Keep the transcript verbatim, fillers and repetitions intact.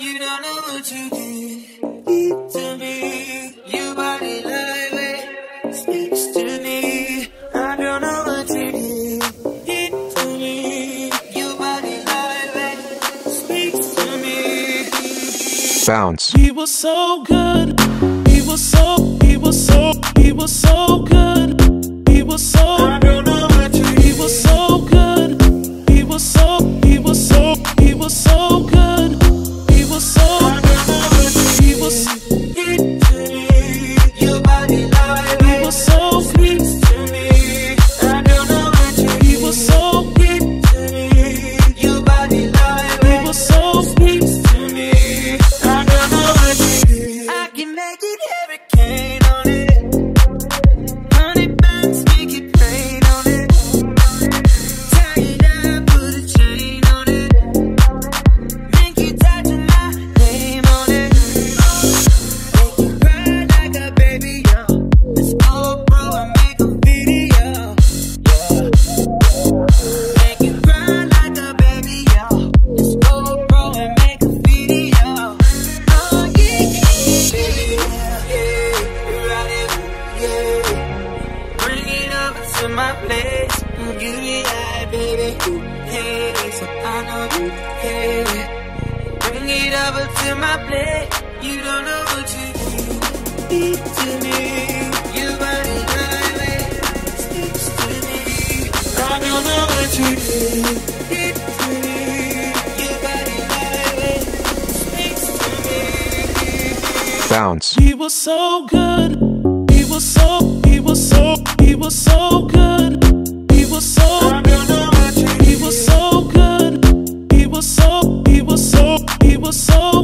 You don't know what you did to me. Your body language speaks to me. I don't know what you did to me. Your body language speaks to me. Bounce. He was so good. He was so, he was so, he was so good. He was so, I don't know what you did. he was so good. He was so, he was so, he was so good. He was so, I don't know what you he was, did to me. Your body language he was so, speaks to me. I don't know what you he was so, did to me. Your body language he was so, speaks to me. I don't know what you did. I can make it hurricane on it. Honey buns make it rain on it. Tie it up, put a chain on it. Make you tattoo my name on it. Make you cry like a baby, yo. Let's go, bro, and make a video, yeah. Make you cry like a baby, yo. Let's go, bro, and make a video. Oh, yeah, yeah, baby, yeah, yeah. Ride it, yeah. Bring it over to my place. You get high, baby. You hate it, so I know you hate it. Bring it over to my place. You don't know what you did to me. Your body language speaks to me. I don't know what you did to me. Your body language speaks to me. Bounce. he was so good. He was so, he was so, he was so good. He was so, I don't know what you he was so good. He was so, he was so, he was so